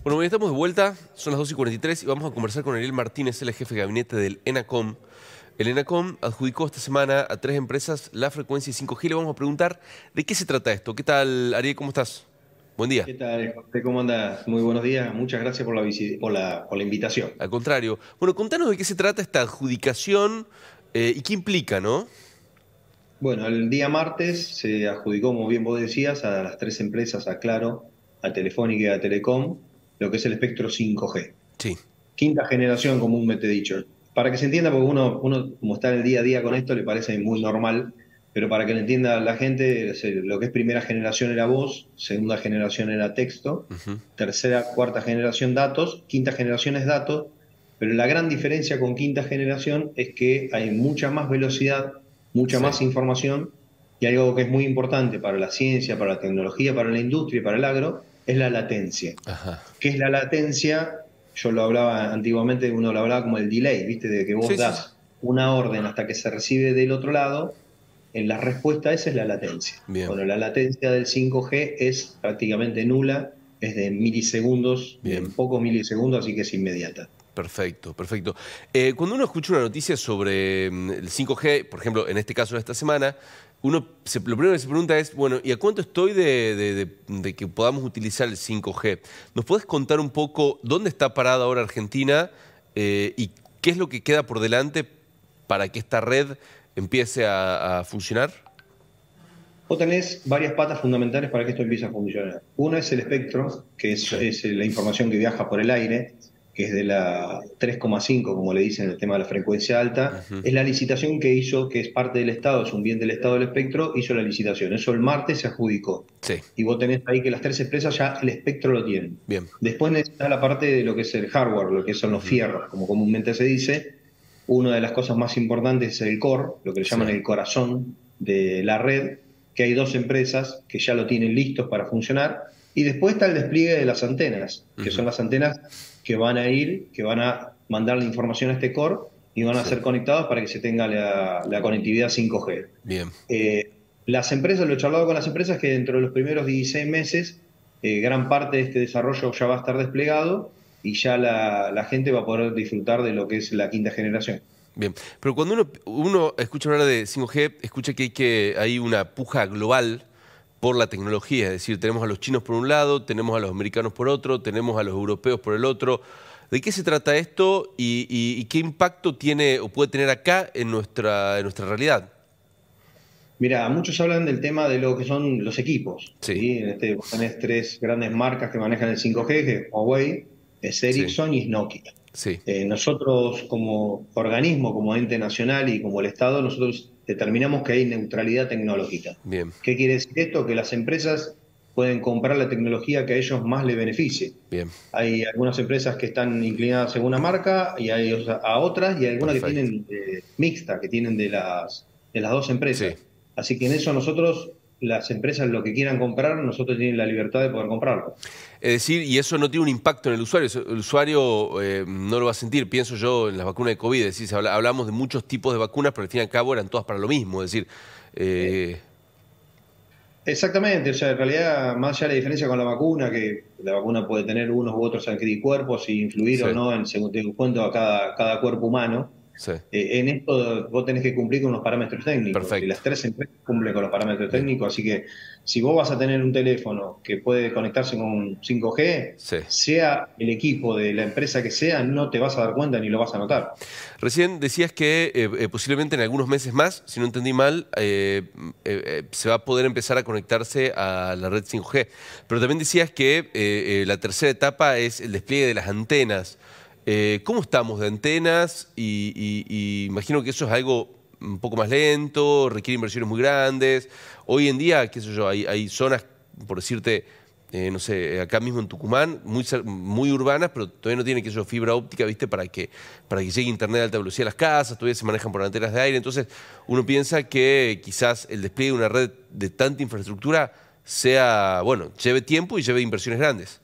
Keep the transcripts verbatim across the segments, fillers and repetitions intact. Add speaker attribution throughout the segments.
Speaker 1: Bueno, hoy estamos de vuelta, son las dos y cuarenta y tres y vamos a conversar con Ariel Martínez, el jefe de gabinete del ENACOM. El ENACOM adjudicó esta semana a tres empresas la frecuencia cinco G. Le vamos a preguntar de qué se trata esto. ¿Qué tal, Ariel? ¿Cómo estás? Buen día.
Speaker 2: ¿Qué tal, José? ¿Cómo andas? Muy buenos días. Muchas gracias por la, visi- por la, por la invitación.
Speaker 1: Al contrario. Bueno, contanos de qué se trata esta adjudicación eh, y qué implica, ¿no?
Speaker 2: Bueno, el día martes se adjudicó, como bien vos decías, a las tres empresas, a Claro, a Telefónica y a Telecom, lo que es el espectro cinco G.
Speaker 1: Sí,
Speaker 2: Quinta generación, comúnmente dicho. Para que se entienda, porque uno, uno como está en el día a día con esto, le parece muy normal, pero para que lo entienda la gente, se- lo que es primera generación era voz, segunda generación era texto,
Speaker 1: ujú,
Speaker 2: tercera, cuarta generación datos, quinta generación es datos, pero la gran diferencia con quinta generación es que hay mucha más velocidad, mucha
Speaker 1: sí,
Speaker 2: más información, y algo que es muy importante para la ciencia, para la tecnología, para la industria y para el agro, es la latencia.
Speaker 1: ajá.
Speaker 2: ¿Qué es la latencia? Yo lo hablaba antiguamente, uno lo hablaba como el delay, ¿viste? De que vos
Speaker 1: Sí, sí, sí.
Speaker 2: das una orden hasta que se recibe del otro lado, en la respuesta esa es la latencia.
Speaker 1: Bien,
Speaker 2: Bueno, la latencia del cinco G es prácticamente nula, es de milisegundos, de
Speaker 1: bien.
Speaker 2: pocos milisegundos, así que es inmediata.
Speaker 1: Perfecto, perfecto. Eh, cuando uno escucha una noticia sobre mm, el cinco G, por ejemplo, en este caso de esta semana, uno se- lo primero que se pregunta es, bueno, ¿y a cuánto estoy de, de- de- de que podamos utilizar el cinco G? ¿Nos puedes contar un poco dónde está parada ahora Argentina eh, y qué es lo que queda por delante para que esta red empiece a, a funcionar?
Speaker 2: Vos tenés varias patas fundamentales para que esto empiece a funcionar. Una es el espectro, que es,
Speaker 1: Sí.
Speaker 2: es la información que viaja por el aire, que es de la tres coma cinco, como le dicen, el tema de la frecuencia alta.
Speaker 1: Ujú.
Speaker 2: Es la licitación que hizo, que es parte del Estado, es un bien del Estado del espectro, hizo la licitación. Eso el martes se adjudicó.
Speaker 1: Sí,
Speaker 2: Y vos tenés ahí que las tres empresas ya el espectro lo tienen.
Speaker 1: bien.
Speaker 2: Después necesitas la parte de lo que es el hardware, lo que son los
Speaker 1: Ujú.
Speaker 2: fierros, como comúnmente se dice. Una de las cosas más importantes es el core, lo que le
Speaker 1: Sí.
Speaker 2: llaman el corazón de la red, que hay dos empresas que ya lo tienen listos para funcionar, y después está el despliegue de las antenas, que
Speaker 1: Ujú.
Speaker 2: son las antenas que van a ir, que van a mandar la información a este core y van a
Speaker 1: Sí,
Speaker 2: ser conectados para que se tenga la, la conectividad cinco G.
Speaker 1: bien.
Speaker 2: Eh, las empresas, lo he charlado con las empresas, que dentro de los primeros dieciséis meses, eh, gran parte de este desarrollo ya va a estar desplegado y ya la, la gente va a poder disfrutar de lo que es la quinta generación.
Speaker 1: Bien, pero cuando uno, uno escucha hablar de cinco G, escucha que hay, que hay una puja global por la tecnología, es decir, tenemos a los chinos por un lado, tenemos a los americanos por otro, tenemos a los europeos por el otro. ¿De qué se trata esto y, y- y qué impacto tiene o puede tener acá en nuestra, en nuestra realidad?
Speaker 2: Mira, muchos hablan del tema de lo que son los equipos,
Speaker 1: Sí,
Speaker 2: ¿sí? En este, vos tenés tres grandes marcas que manejan el cinco G, que es Huawei, es
Speaker 1: sí,
Speaker 2: Ericsson y es Nokia.
Speaker 1: sí,
Speaker 2: Eh, nosotros como organismo, como ente nacional y como el Estado, nosotros determinamos que hay neutralidad tecnológica.
Speaker 1: bien,
Speaker 2: ¿Qué quiere decir esto? Que las empresas pueden comprar la tecnología que a ellos más les beneficie.
Speaker 1: bien,
Speaker 2: Hay algunas empresas que están inclinadas a una marca y hay a a otras, y hay algunas que
Speaker 1: perfecto.
Speaker 2: tienen eh, mixta, que tienen de las, de las dos
Speaker 1: Sí.
Speaker 2: empresas. Así que en eso nosotros, las empresas lo que quieran comprar, nosotros tienen la libertad de poder comprarlo.
Speaker 1: Es decir, y eso no tiene un impacto en el usuario, eso- el usuario eh, no lo va a sentir, pienso yo en las vacunas de COVID, es decir, se habla- hablamos de muchos tipos de vacunas, pero al fin y al cabo eran todas para lo mismo, es decir, eh,
Speaker 2: Exactamente, o sea, en realidad, más allá de la diferencia con la vacuna, que la vacuna puede tener unos u otros anticuerpos y influir o
Speaker 1: sí,
Speaker 2: no en según te cuento a cada, cada cuerpo humano,
Speaker 1: sí,
Speaker 2: eh, en esto vos tenés que cumplir con los parámetros técnicos y
Speaker 1: perfecto,
Speaker 2: las tres empresas cumplen con los parámetros
Speaker 1: bien,
Speaker 2: técnicos, así que si vos vas a tener un teléfono que puede conectarse con cinco G,
Speaker 1: sí.
Speaker 2: sea el equipo de la empresa que sea, no te vas a dar cuenta ni lo vas a notar.
Speaker 1: Recién decías que eh, eh, posiblemente en algunos meses más, si no entendí mal, eh, eh, eh, se va a poder empezar a conectarse a la red cinco G, pero también decías que eh, eh, la tercera etapa es el despliegue de las antenas. Eh, ¿cómo estamos de antenas? Y, y- y imagino que eso es algo un poco más lento, requiere inversiones muy grandes. Hoy en día, qué sé yo, hay, hay zonas, por decirte, eh, no sé, acá mismo en Tucumán, muy, cer- muy urbanas, pero todavía no tienen, qué sé yo, fibra óptica, ¿viste? Para que, para que llegue internet de alta velocidad a las casas, todavía se manejan por antenas de aire. Entonces, uno piensa que quizás el despliegue de una red de tanta infraestructura sea, bueno, lleve tiempo y lleve inversiones grandes.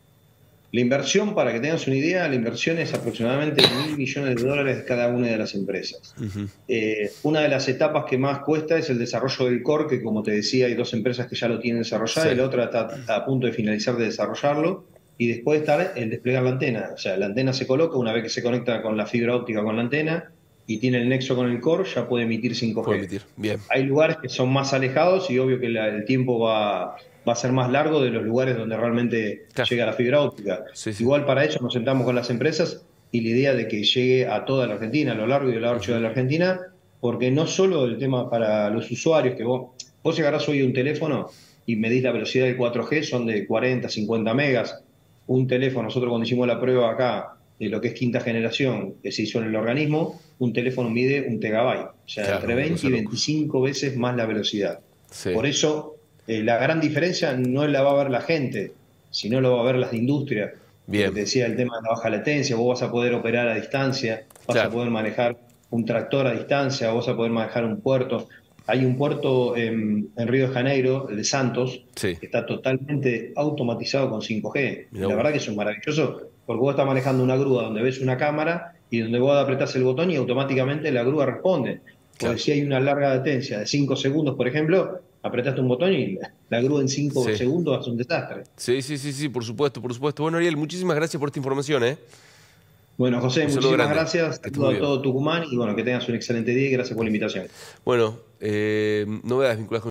Speaker 2: La inversión, para que tengas una idea, la inversión es aproximadamente mil millones de dólares cada una de las empresas.
Speaker 1: Ujú.
Speaker 2: Eh, una de las etapas que más cuesta es el desarrollo del core, que como te decía, hay dos empresas que ya lo tienen desarrollado y
Speaker 1: Sí,
Speaker 2: la otra está a punto de finalizar de desarrollarlo. y después estar el desplegar la antena. O sea, la antena se coloca una vez que se conecta con la fibra óptica con la antena y tiene el nexo con el core, ya puede emitir cinco
Speaker 1: Puedo
Speaker 2: G.
Speaker 1: emitir. Bien.
Speaker 2: Hay lugares que son más alejados y obvio que la- el tiempo va, va a ser más largo de los lugares donde realmente
Speaker 1: Claro.
Speaker 2: llega la fibra óptica.
Speaker 1: Sí, sí.
Speaker 2: Igual para ello nos sentamos con las empresas y la idea de que llegue a toda la Argentina, a lo largo y a lo ancho de
Speaker 1: Ujú.
Speaker 2: la Argentina, porque no solo el tema para los usuarios, que vos, vos agarrás hoy un teléfono y medís la velocidad del cuatro G, son de cuarenta, cincuenta megas. Un teléfono, nosotros cuando hicimos la prueba acá de lo que es quinta generación que se hizo en el organismo, un teléfono mide un tegabyte, o sea,
Speaker 1: Claro,
Speaker 2: entre
Speaker 1: una
Speaker 2: veinte
Speaker 1: cosa
Speaker 2: y
Speaker 1: de locos.
Speaker 2: veinticinco veces más la velocidad.
Speaker 1: Sí.
Speaker 2: Por eso, eh, la gran diferencia no la va a ver la gente, sino lo va a ver las industrias. Lo que
Speaker 1: Bien.
Speaker 2: te decía, el tema de la baja latencia, vos vas a poder operar a distancia, vas a
Speaker 1: Claro.
Speaker 2: poder manejar un tractor a distancia, vas a poder manejar un puerto. Hay un puerto en, en Río de Janeiro, el de Santos,
Speaker 1: Sí.
Speaker 2: que está totalmente automatizado con cinco G. Y
Speaker 1: Mirá
Speaker 2: la verdad que
Speaker 1: vos.
Speaker 2: eso es maravilloso, porque vos estás manejando una grúa donde ves una cámara y donde vos apretás el botón y automáticamente la grúa responde.
Speaker 1: Claro.
Speaker 2: Pues si hay una larga latencia de cinco segundos, por ejemplo, apretaste un botón y la, la grúa en cinco
Speaker 1: Sí.
Speaker 2: segundos hace un desastre.
Speaker 1: Sí, sí, sí, sí, por supuesto, por supuesto. Bueno, Ariel, muchísimas gracias por esta información, ¿eh?
Speaker 2: Bueno, José,
Speaker 1: Un saludo
Speaker 2: muchísimas
Speaker 1: grande.
Speaker 2: gracias.
Speaker 1: Que estés muy
Speaker 2: Saludo a
Speaker 1: bien.
Speaker 2: todo Tucumán y bueno, que tengas un excelente día y gracias por la invitación.
Speaker 1: Bueno, eh, novedades vinculadas con